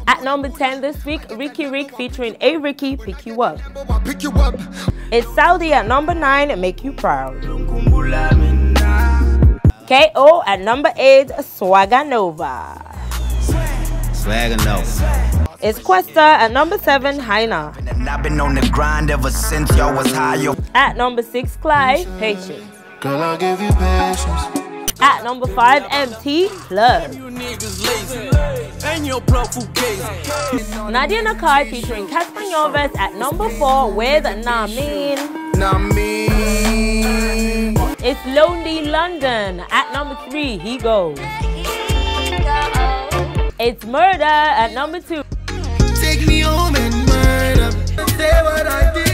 At number 10 this week, Riky featuring A Riky, Pick You Up. It's Saudi at number 9, Make You Proud. KO at number 8, Swagger Nova. It's Kwesta at number 7, Hyena. At number 6, Clyde, Patience. Girl, I'll give you patience. At number 5, MT, Love. Nadia Nakai featuring Casper Nyovest at number 4 with Nah Mean. It's Lonely London at number 3, He Goes. It's Murder at number 2. Take me home and murder. Say what I did.